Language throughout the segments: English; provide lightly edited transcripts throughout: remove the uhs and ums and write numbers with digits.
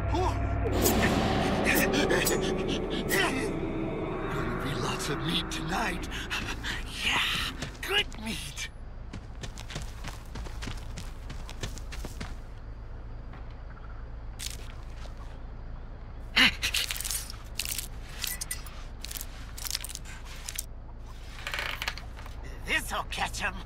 Gonna be lots of meat tonight. Yeah, good meat. This'll catch him.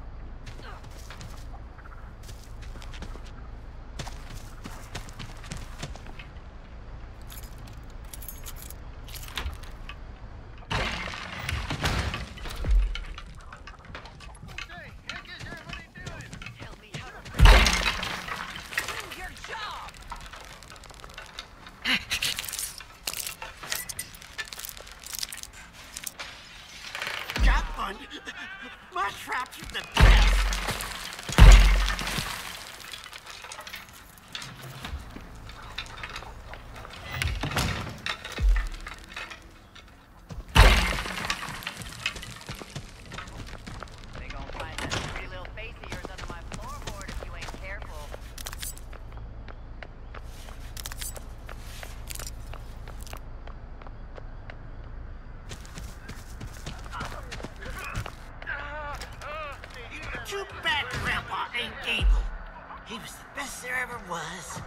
My traps are the best. They gonna find that pretty little face of yours under my floorboard if you ain't careful. Too bad Grandpa ain't able. He was the best there ever was.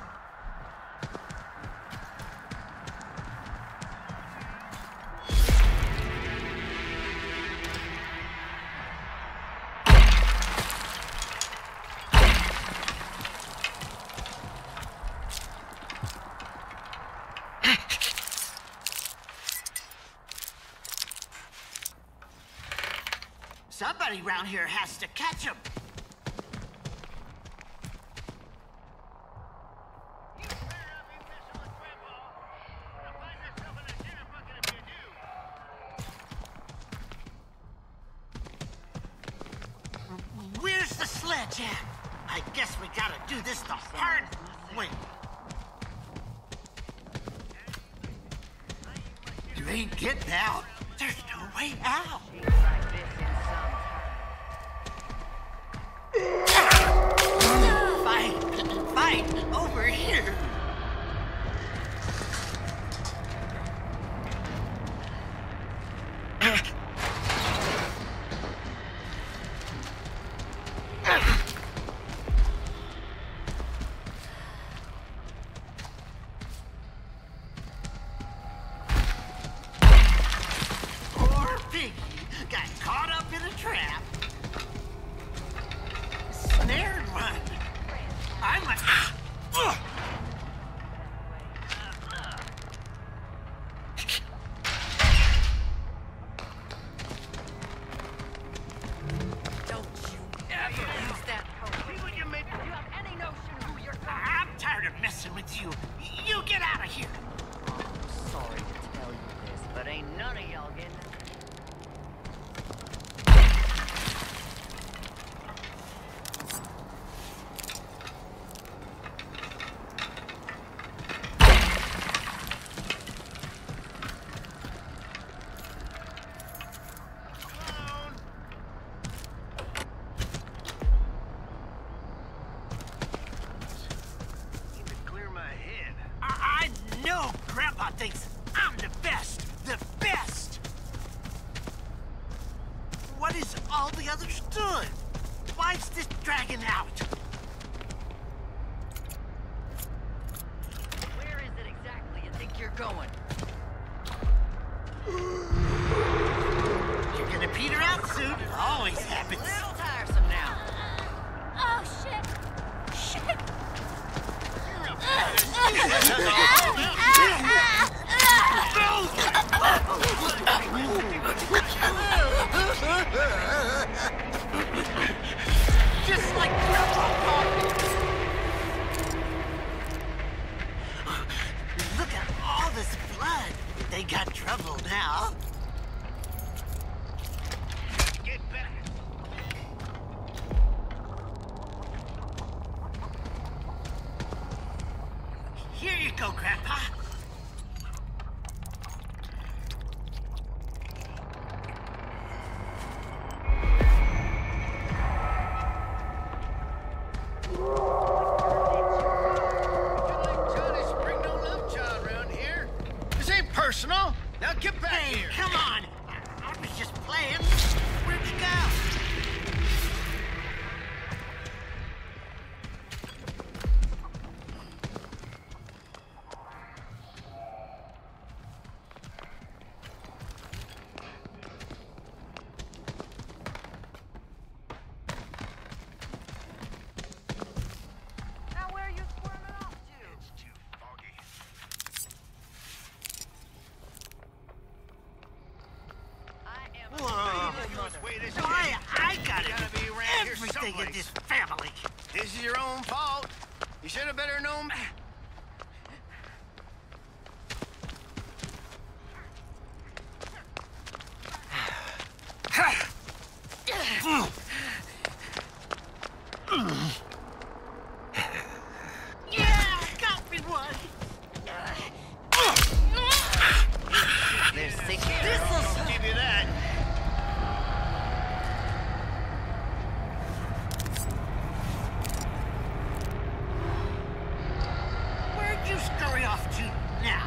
Somebody around here has to catch him. Where's the sledge at? I guess we gotta do this the hard way. You ain't getting out. There's no way out. Fight over here. Poor piggy got caught up in a trap. Snared one. I'm a... Don't you ever use that phone. You have any notion who you're talking to? I'm tired of messing with you. You get out of here. I'm sorry to tell you this, but ain't none of y'all getting it. I know Grandpa thinks I'm the best. The best. What is all the others doing? Why's this dragging out? Where is it exactly you think you're going? You're gonna peter out soon. It always happens. A little tiresome now. Oh, shit. Shit. Just like Grandpa thought. Look at all this blood. They got trouble now. Get back. Here you go, Grandpa. personal. Now get back here. Come on! I was just playing. Where'd you go? Now where are you squirming off to? It's too foggy. I am I gotta gotta do be around here everything in someplace. this family. This is your own fault. You should have better known. Yeah, got me one. They're sick. I'll give you that. Where'd you scurry off to now?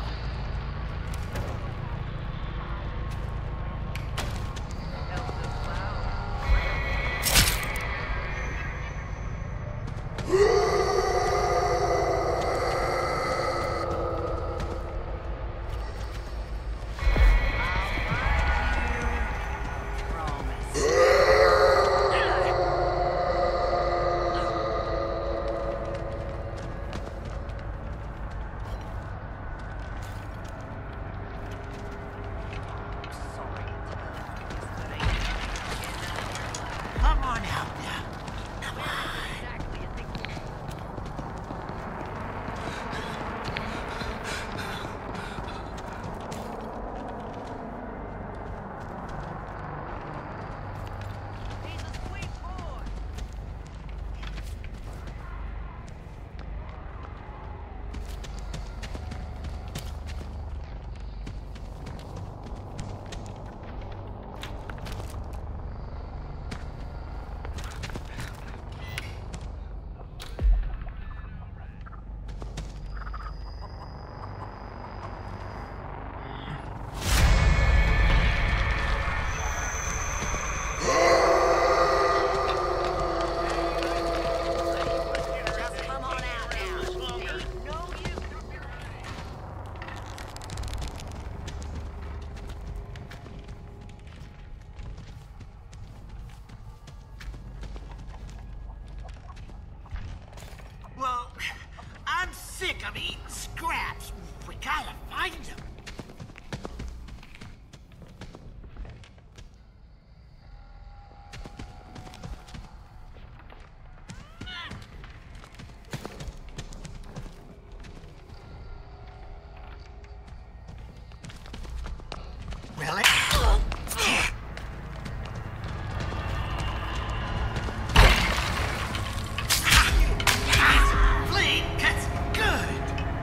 Come on out now. Come on. He's a sweet boy. Just come on out now. Ain't no use. Well, I'm sick of eating scraps. We gotta find them. Really? Flee, that's good.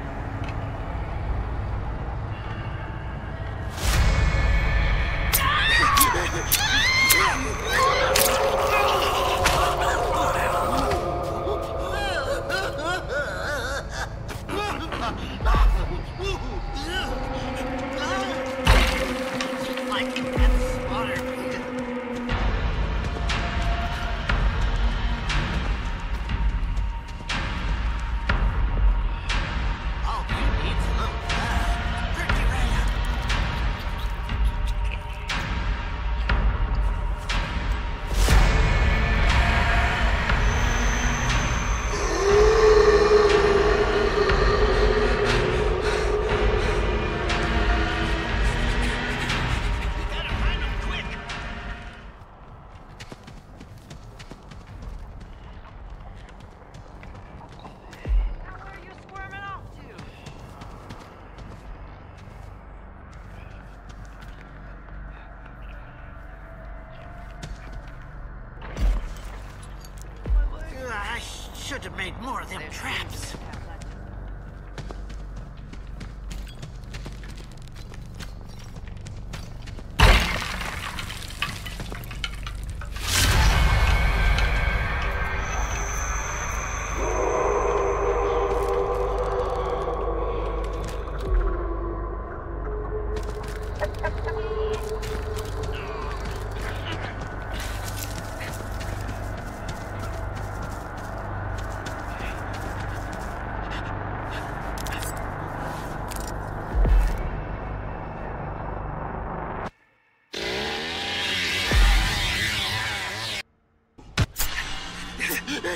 Like that's slaughtered. Oh, he needs a little pretty red. Gotta find him quick. Now where are you squirming off to? I should have made more of them traps.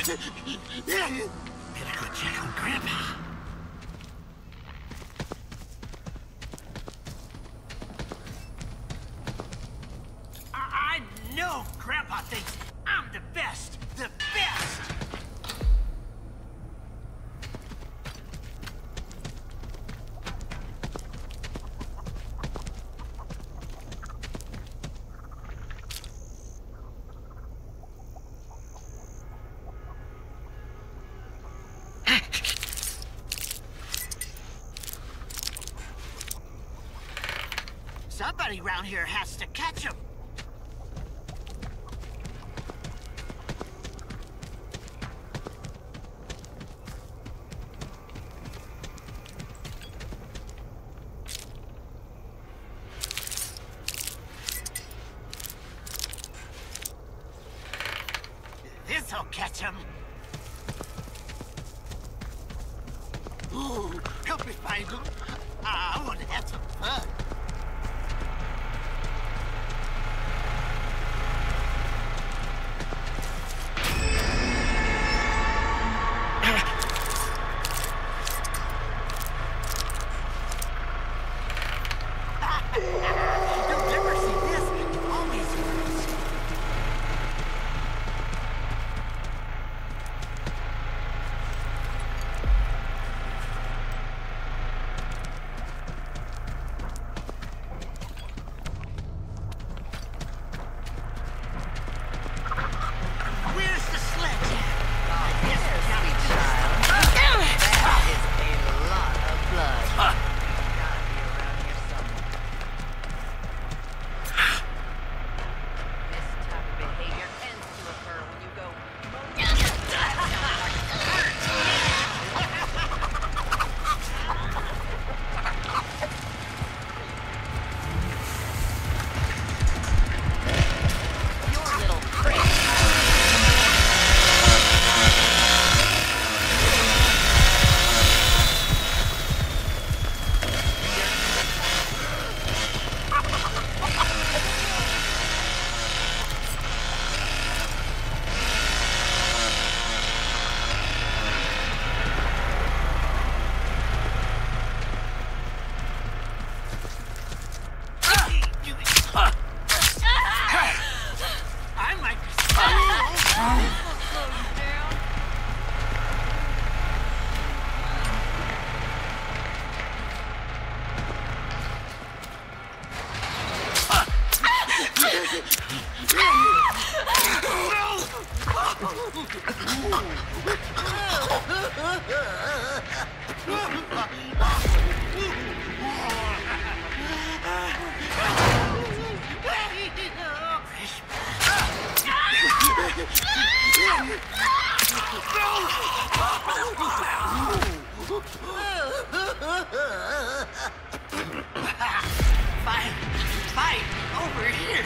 Better go check on Grandpa. I know Grandpa thinks I'm the best. The best! Somebody around here has to catch him. This'll catch him. Ooh, help me find him. I want to have some fun. You'll never see this. It always works. Where's the sledge? Oh, yes, sweet child. That is a lot of blood. Gotta be around here somewhere. This type of behavior tends to occur when you go. Your little prick. I might be Fight over here.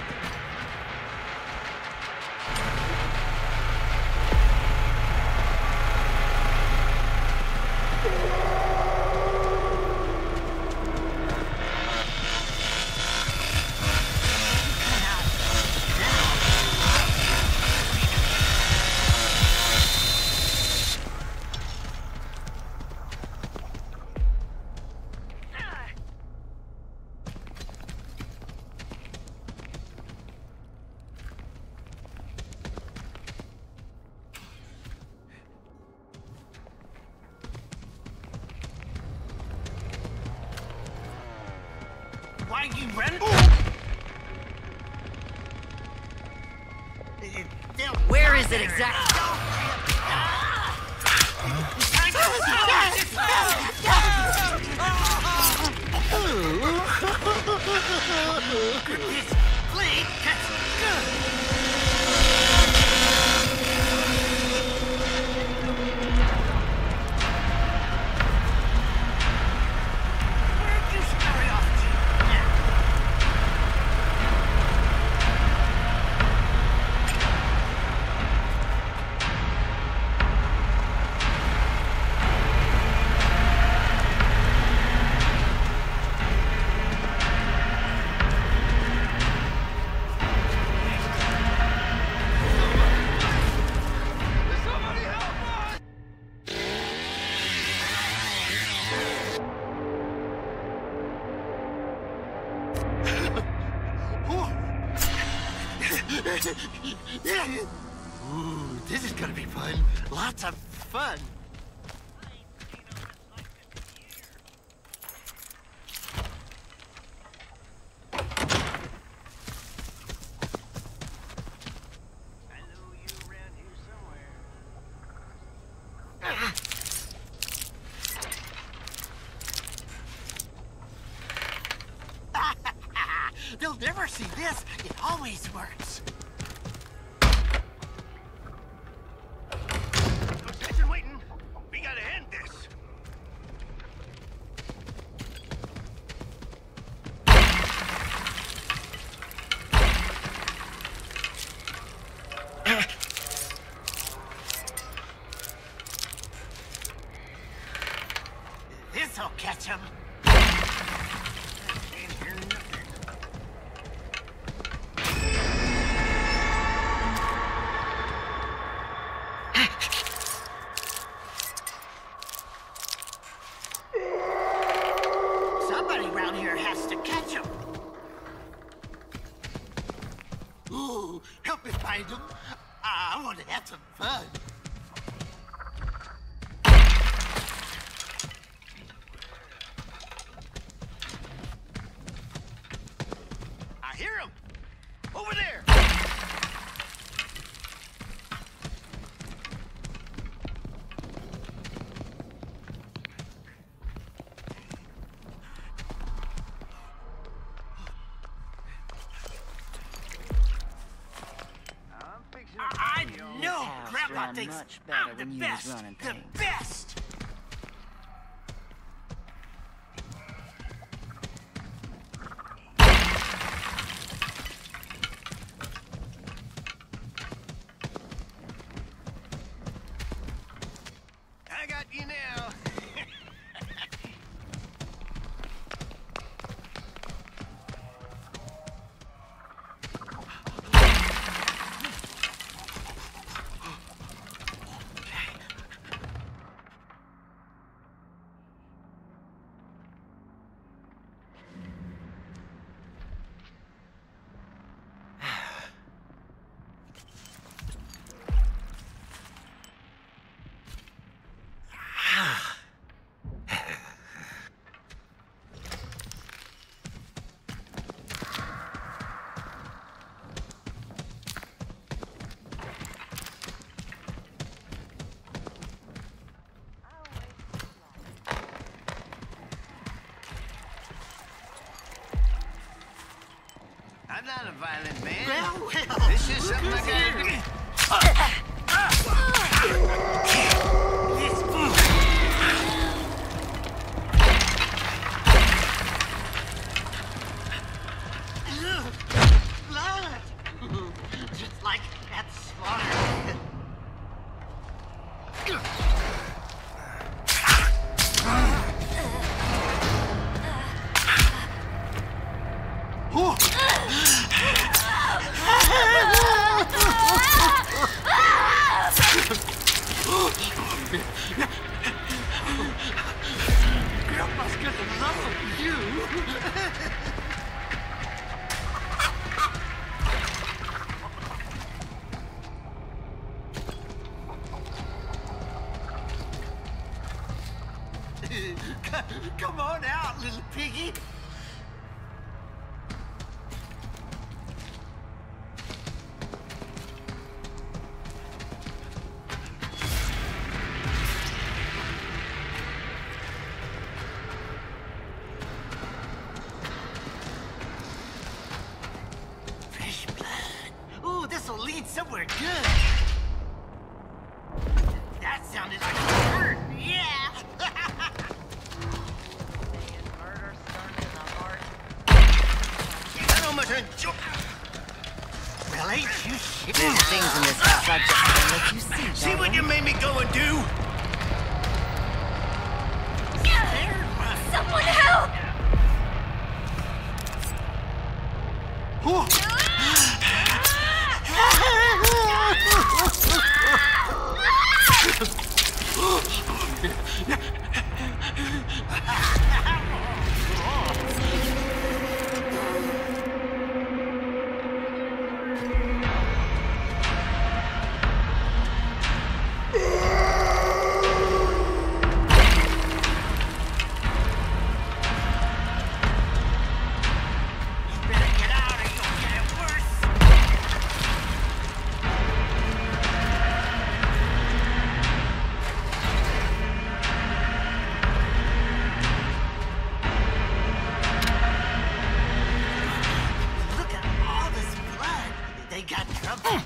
Why you run? Where is it exactly? This blade cuts good. Where'd you scurry off to? Now. Ooh, this is gonna be fun. Lots of fun. They'll never see this. It always works. No sense in waiting. We gotta end this. This'll catch him. Can't hear nothing. Somebody around here has to catch him. Ooh, help me find him. I want to have some fun. I hear him. Over there. I'm fixing to I find you. know house Grandpa ran thinks much better I'm the when you was best. running The things. best. I got you now. I'm not a violent man. Well, This is something I gotta do. This fool. Blood. Just like at slaughter. Grandpa's gonna love you. Come on out, little piggy. Fresh blood. Ooh, this'll lead somewhere good. That sounded like a bird. Yeah. Murder starts in the heart. I don't much enjoy. Well, ain't you shit? There's things in this house I just can't let you see. See what you made me go and do? Someone help! scrub.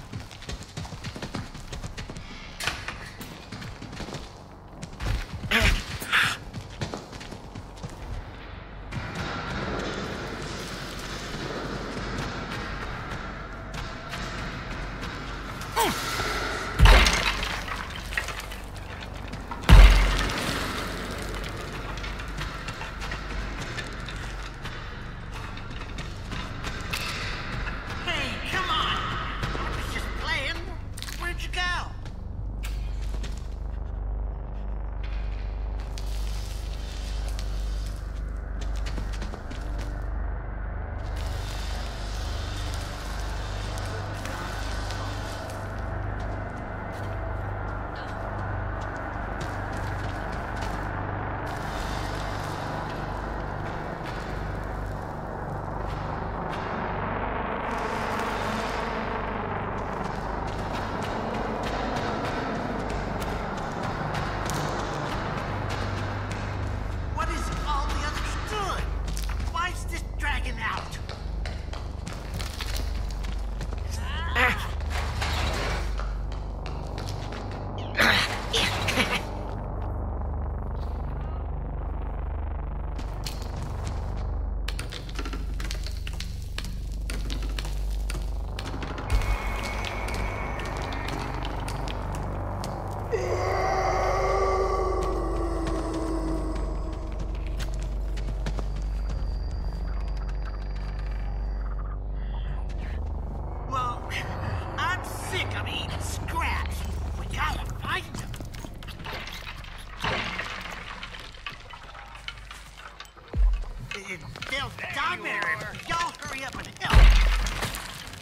They'll die better if y'all hurry up and help.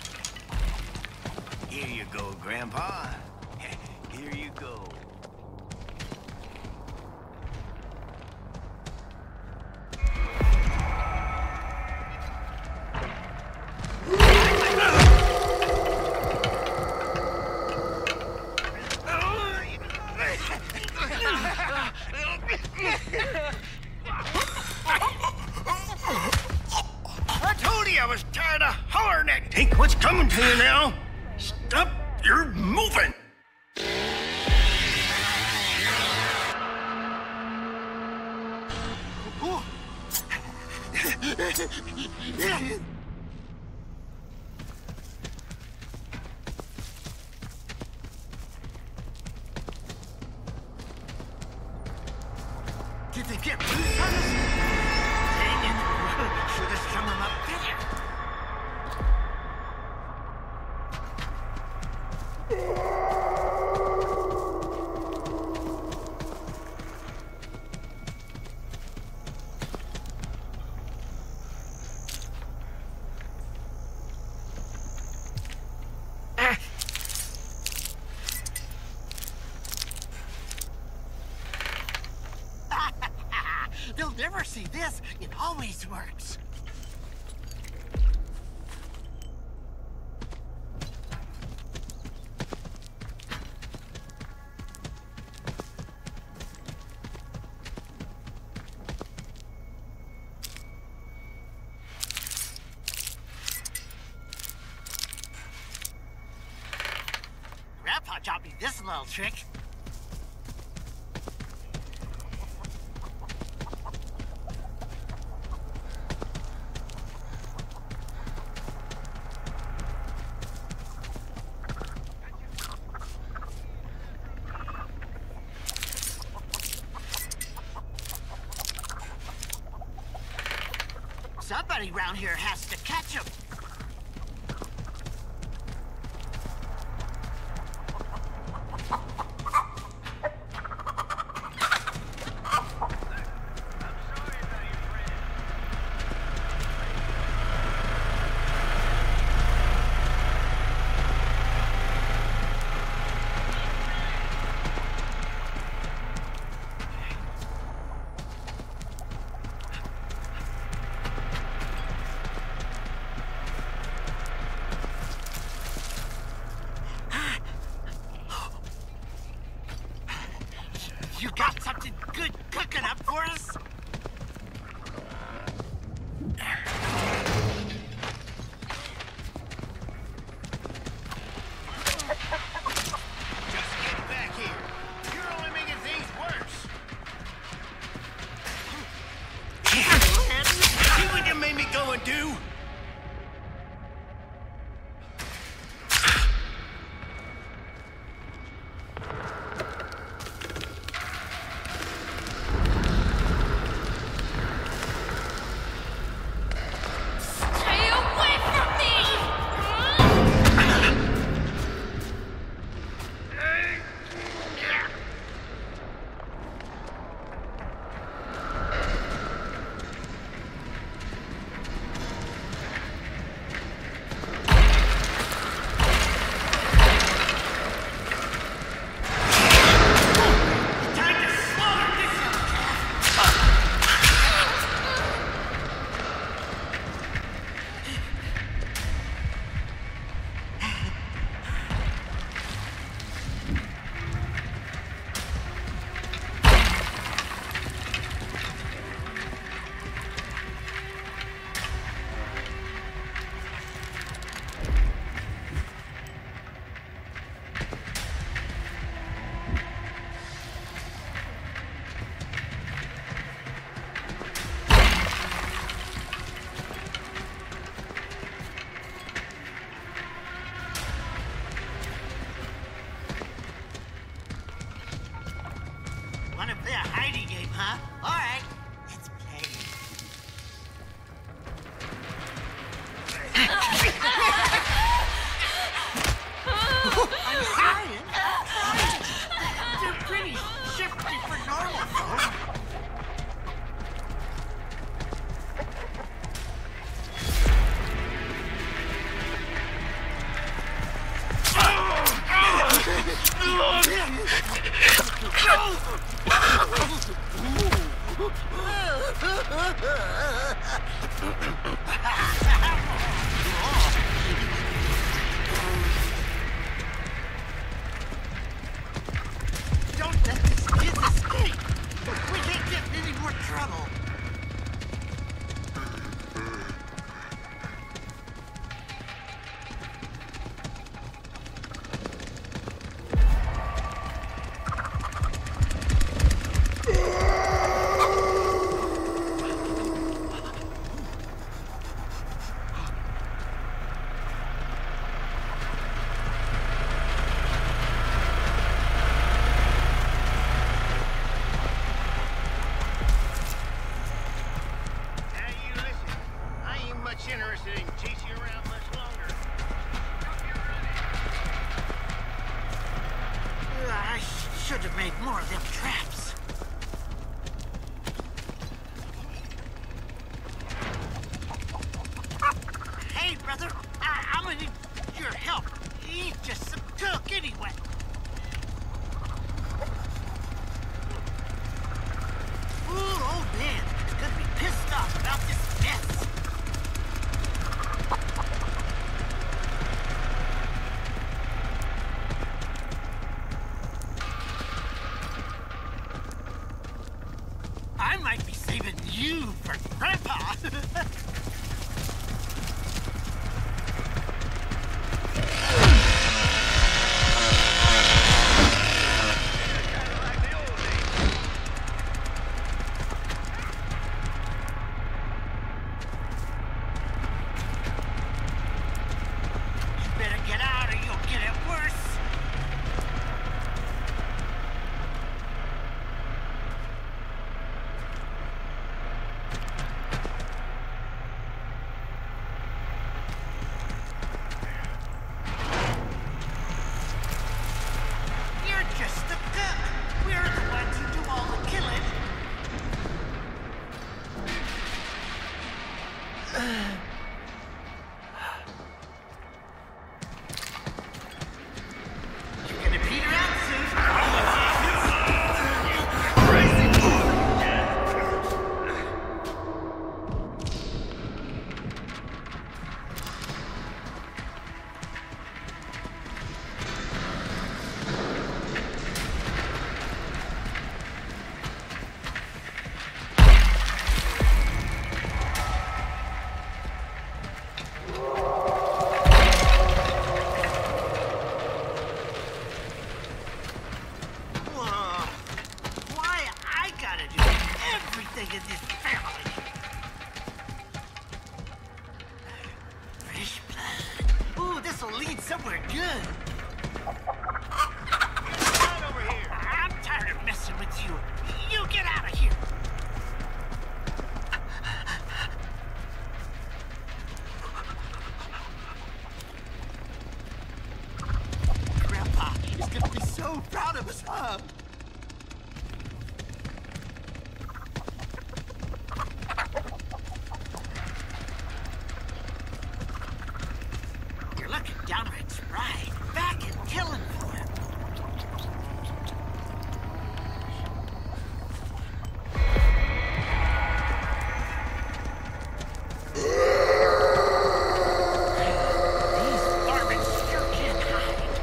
Here you go, Grandpa. Here you go. I told you I was tired of hollering at Think what's coming to you now. Stop your moving. Did they get loose on us? Dang it. Should have strung them up better. They'll never see this. It always works. Grandpa taught me this little trick. Somebody around here has to catch him. I'm trying. They're pretty shifty for normal folk. Don't let these kids escape! We can't get in any more trouble! Interested in chasing you around much longer. I should have made more of them traps. Hey, brother, I'm gonna need your help. He's just some cook anyway. Ooh, old man is gonna be pissed off about this mess. I might be saving you for Grandpa. You better get out or you'll get it worse. You're just a cook. We're the ones who do all the killing. You're gonna peter out soon. Whoa. Why I gotta do everything in this family? Fresh blood. Ooh, this'll lead somewhere good. Get over here. I'm tired of messing with you. You get out of here. Grandpa is gonna be so proud of us, huh? You're looking downright spry. Back and killing for him. These varmints sure can hide.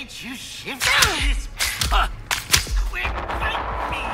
Ain't you shifting this? Quit fighting me!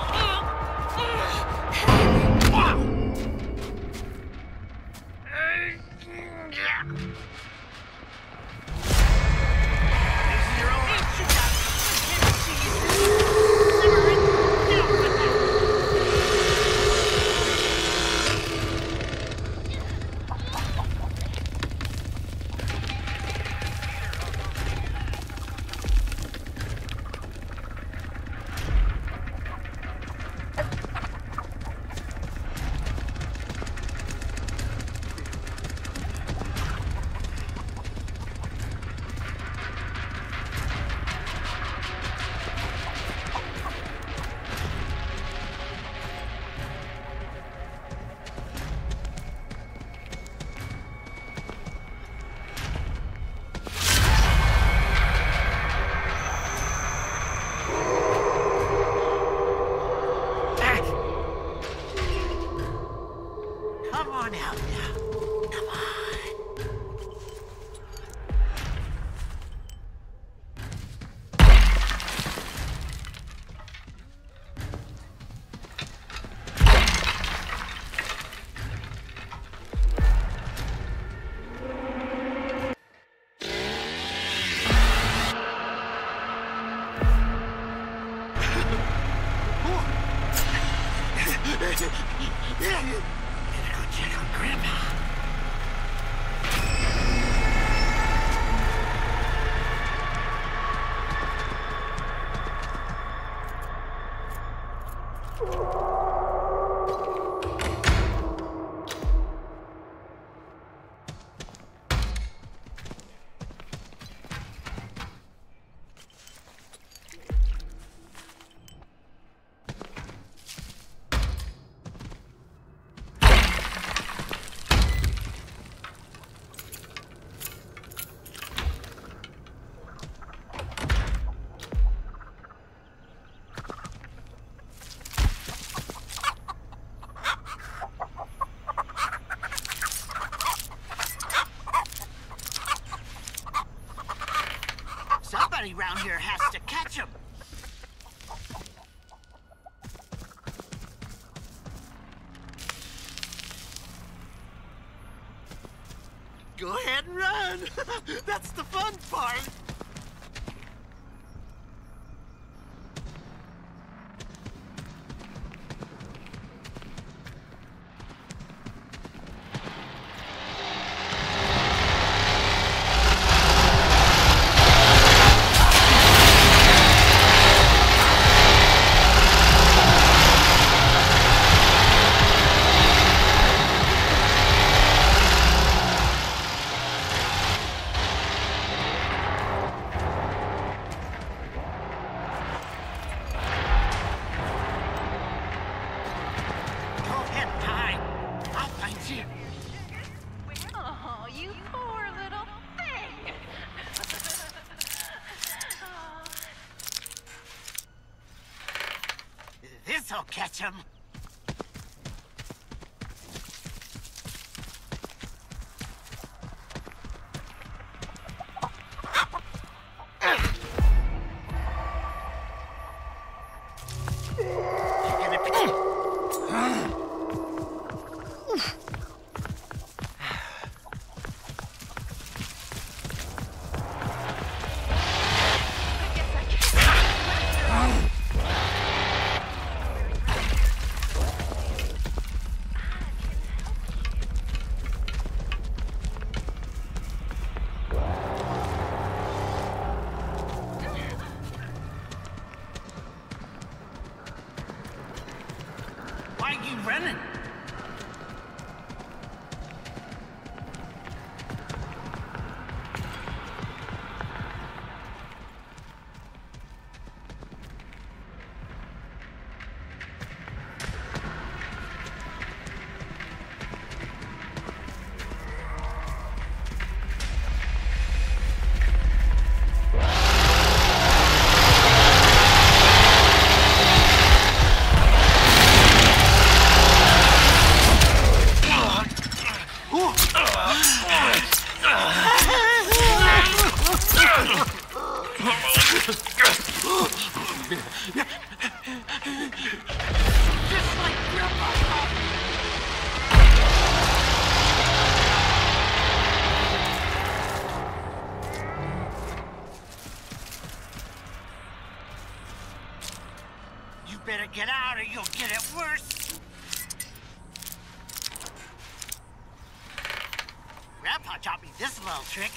Come on out now. Come on. Check on Grandpa. Somebody around here has to catch him. Go ahead and run. That's the fun part. Oh, you poor little thing. This'll catch him. Why are you running? better get out or you'll get it worse. Grandpa taught me this little trick.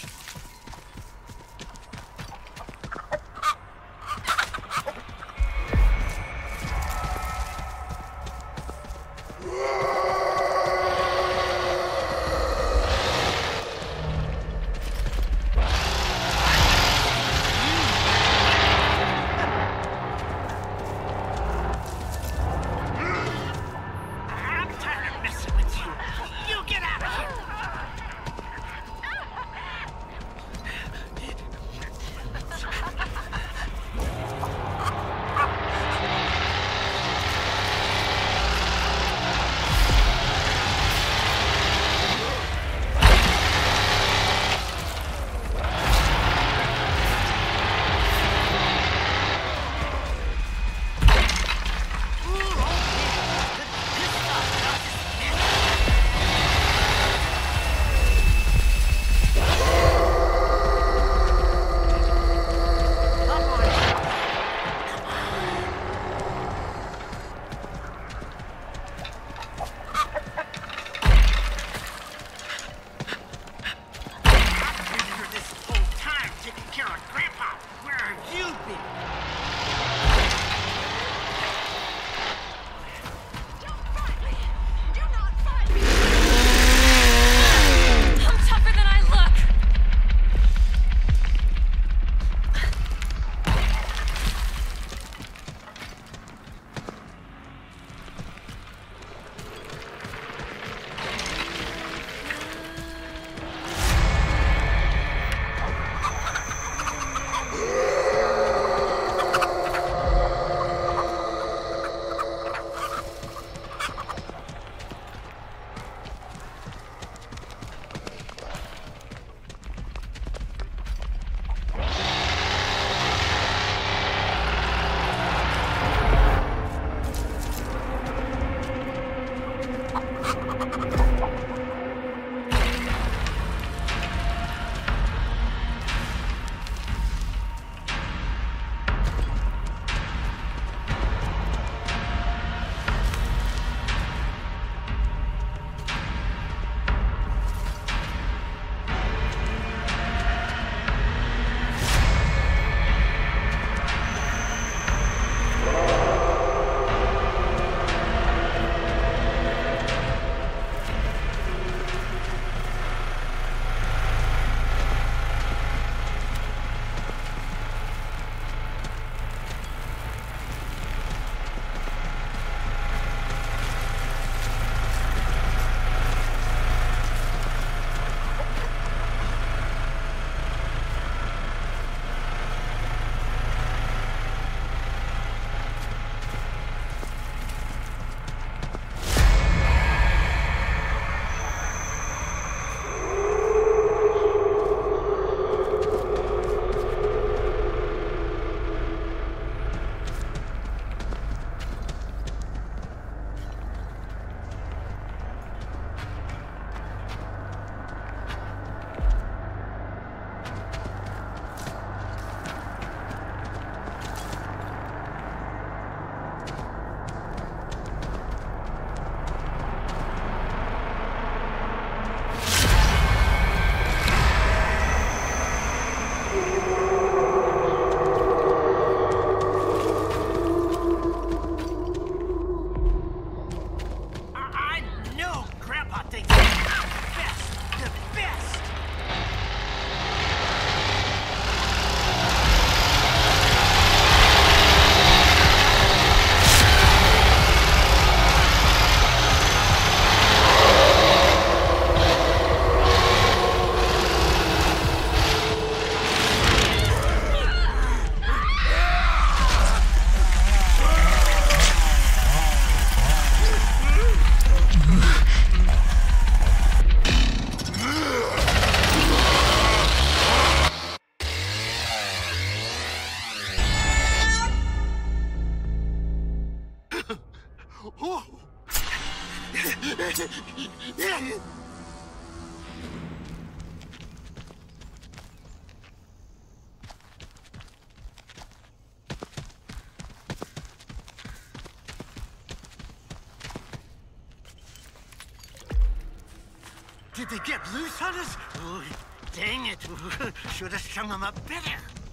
Did they get loose on us? Oh, dang it. Should have strung them up better.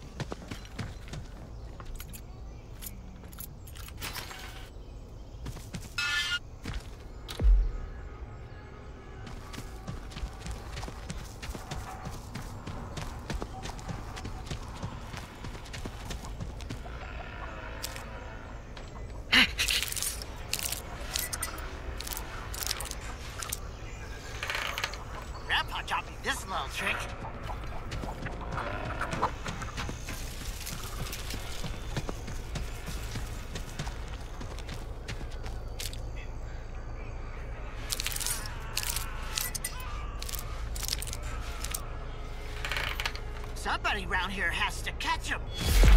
Grandpa taught me this little trick. Somebody around here has to catch him.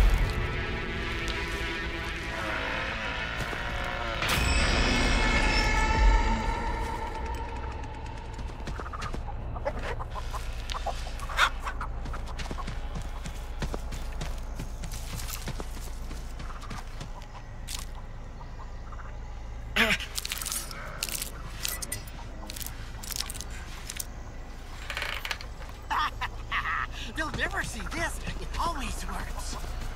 They'll never see this. It always works.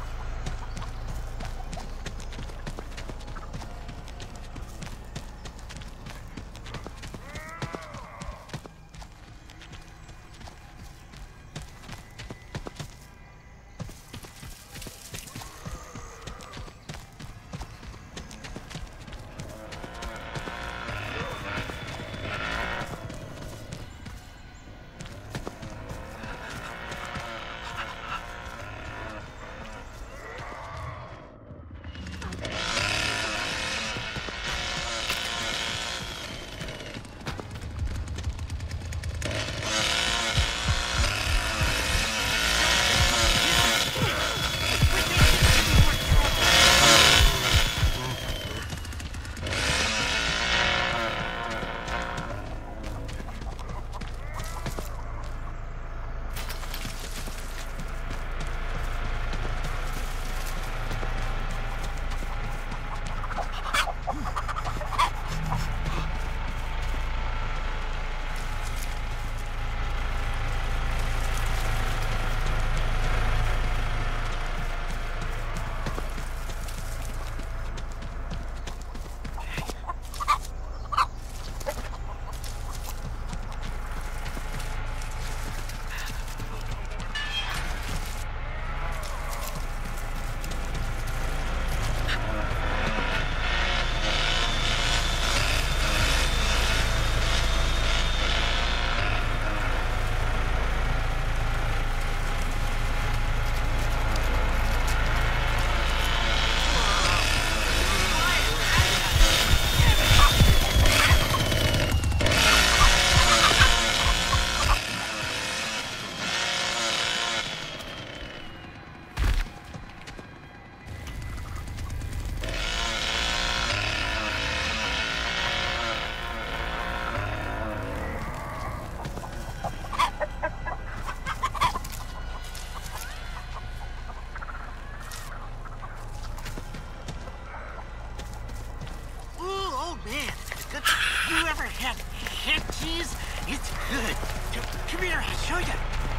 You ever had head cheese? It's good. Come here, I'll show you.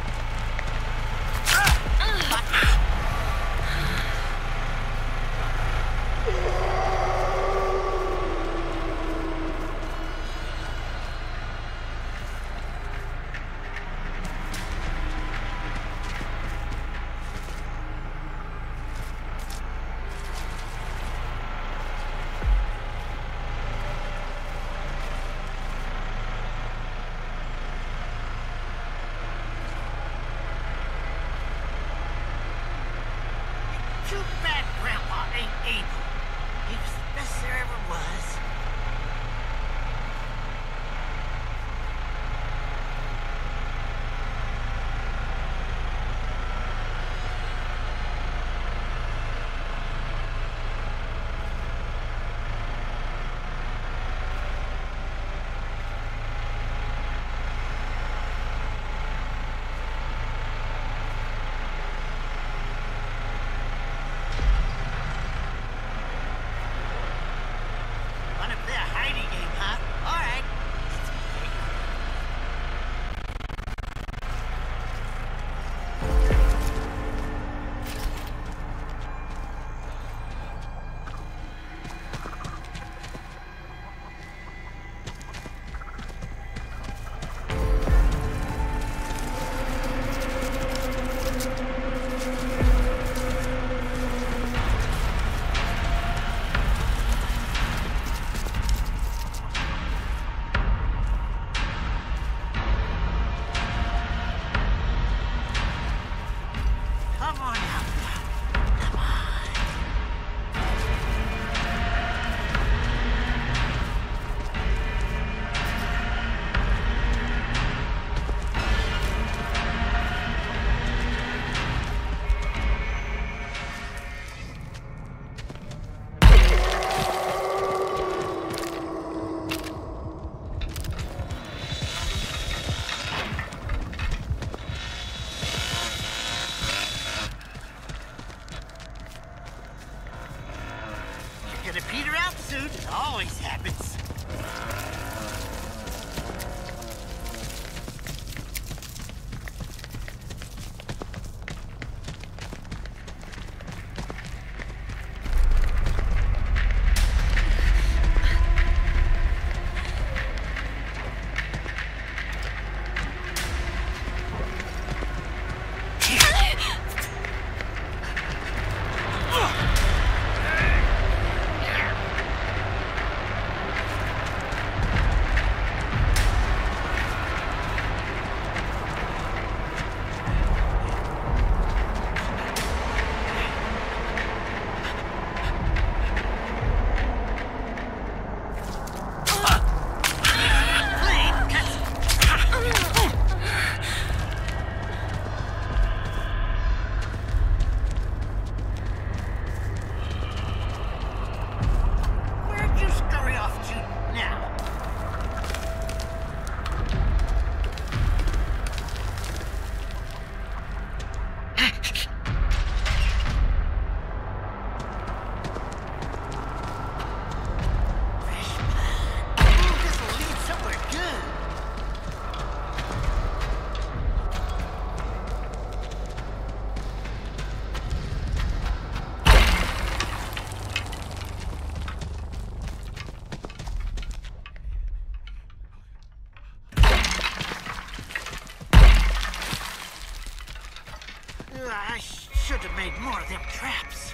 Too bad Grandpa ain't able. He was the best there ever was. peter out soon. It always happens. I should have made more of them traps.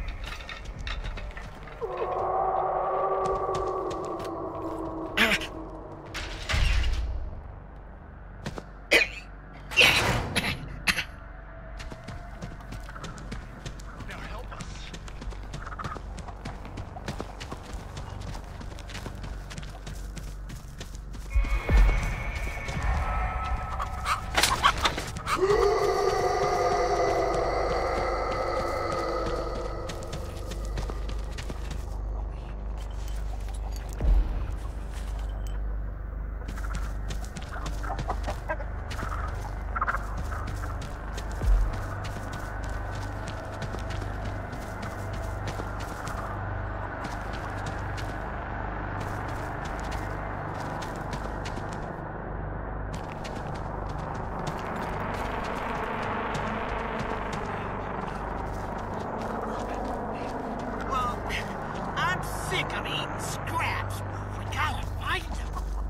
I'm eating scraps. We gotta find them.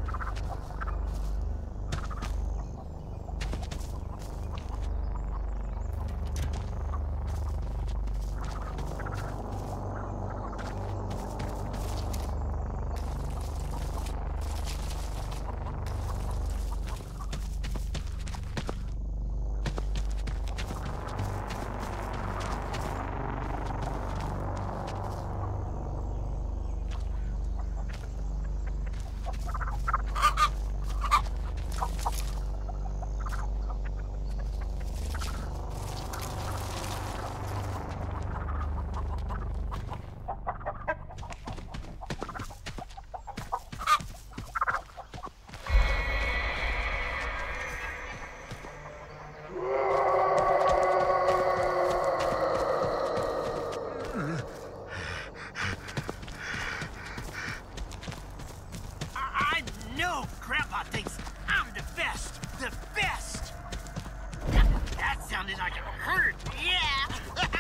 Grandpa thinks I'm the best. The best. That sounded like it hurt. Yeah.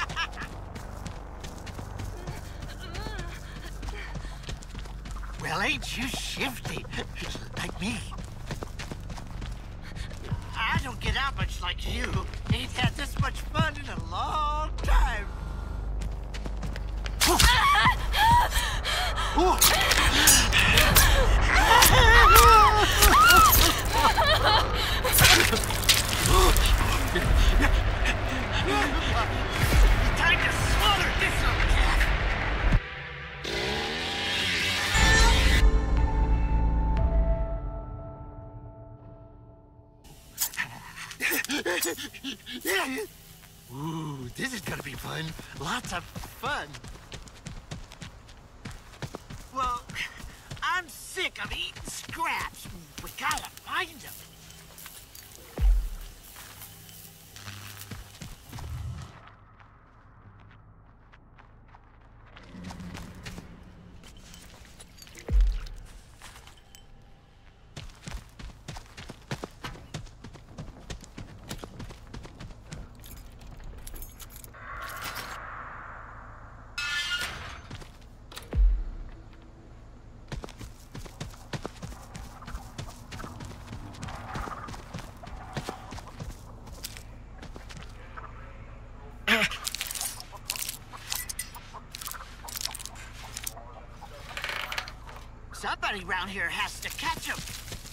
Well, ain't you shifty? Like me. I don't get out much like you. Ain't had this much fun in a long time. Time to slaughter this little cat. Ooh, this is gonna be fun. Lots of fun. Well, I'm sick of eating scraps. We gotta find them. Somebody around here has to catch him.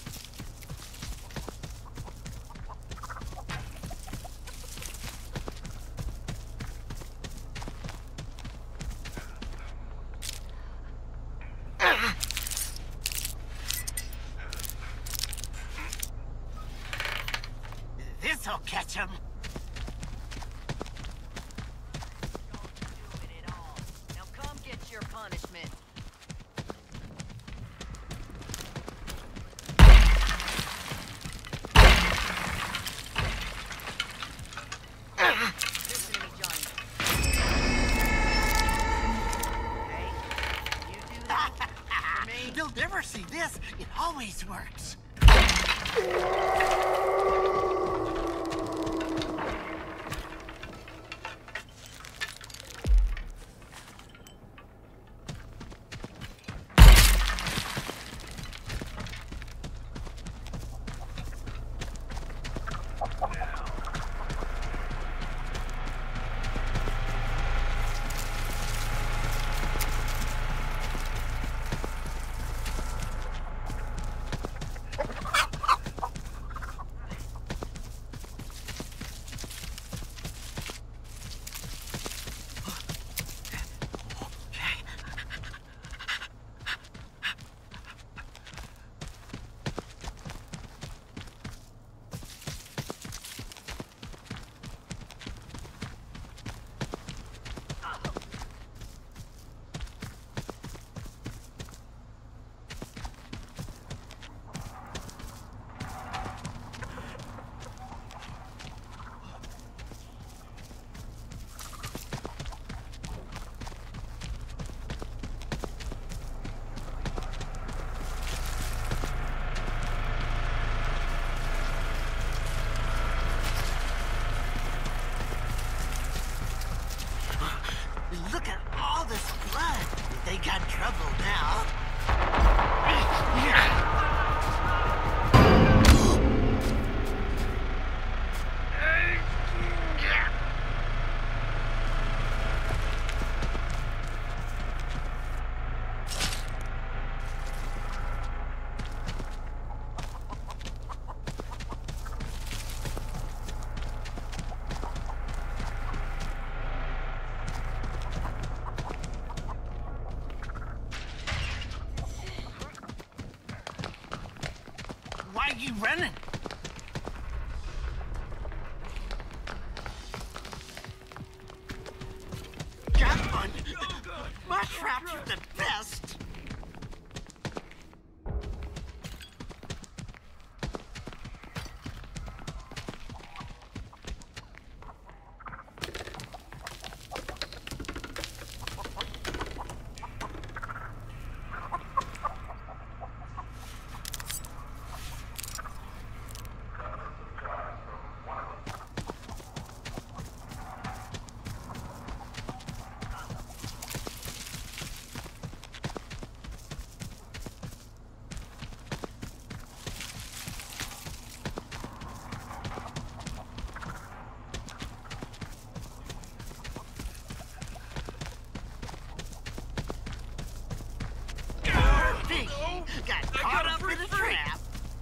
This'll catch him. Don't do it at all. Now come get your punishment. Listen to me, Johnny. Hey, you do that for me? You'll never see this. It always works. Look at all this blood. They got trouble now. Why are you running? Got one. My traps are the best. Got caught up in a trap.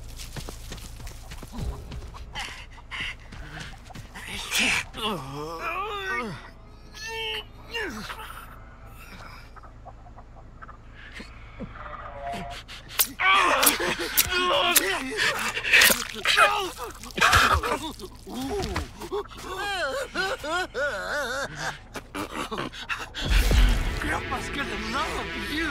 Grandpa's gonna love you.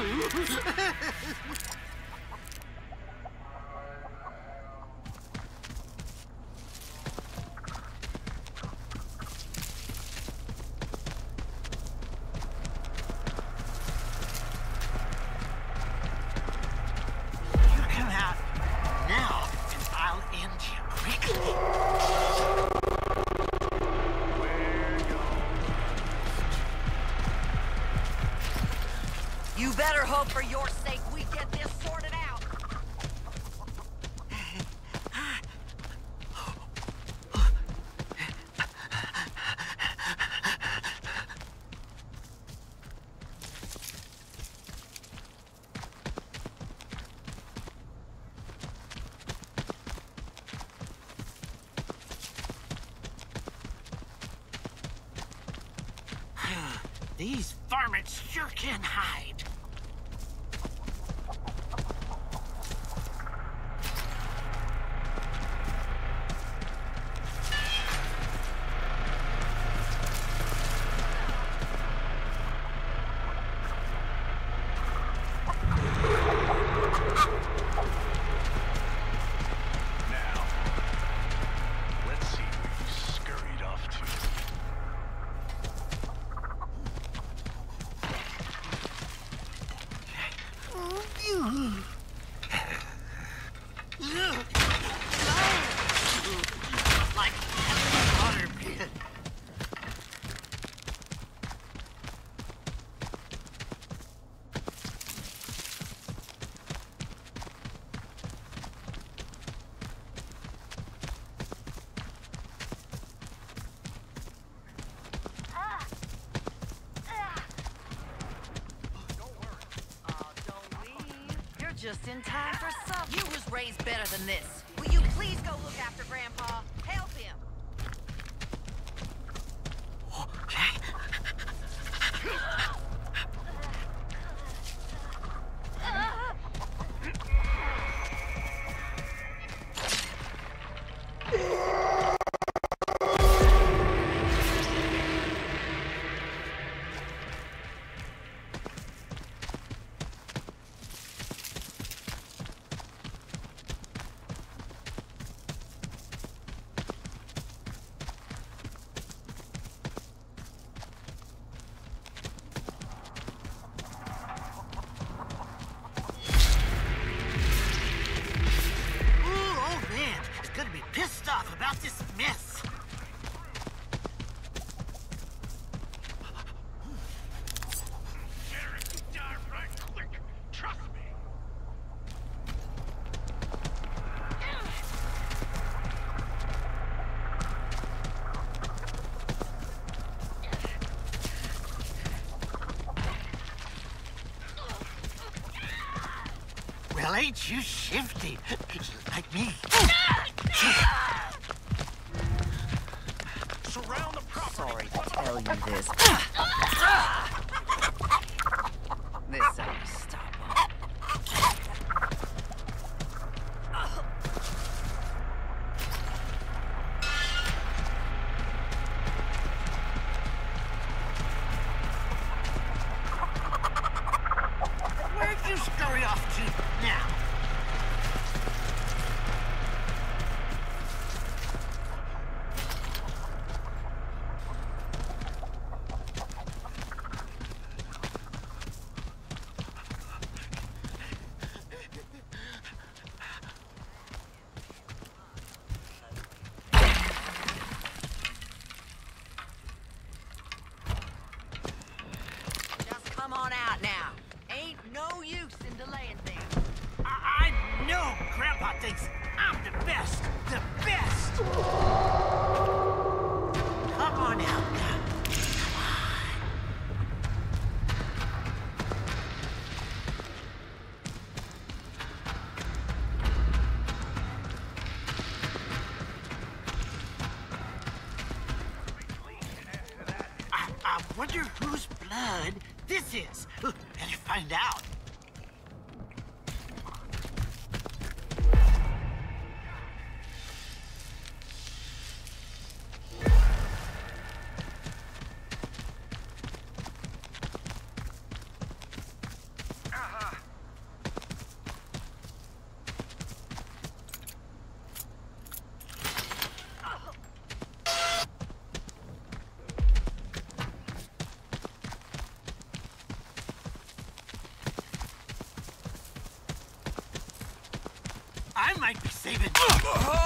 You come out now, and I'll end you quickly. You better hope for your sake we get this sorted out. These varmints sure can hide. Like a water pit. Just in time for supper. You was raised better than this. Will you please go look after Grandpa? Help him. Pissed off about this mess. Derek, you die right quick. Trust me. Well, ain't you shifty? Like me. Surround the property. Sorry to tell you this. This ain't stopping. Where'd you scurry off to now? Come on out now. Ain't no use in delaying things. I know Grandpa thinks I'm the best. The best! Come on out now. I wonder whose blood this is. Better find out. I might be saving.